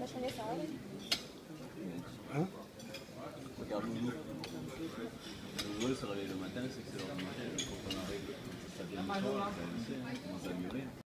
chaîner ça. Hein? Regarde nous. Le vol se réveille le matin, c'est que c'est l'heure du matin. Quand on arrive, ça vient le soir, ça commence à mûrir.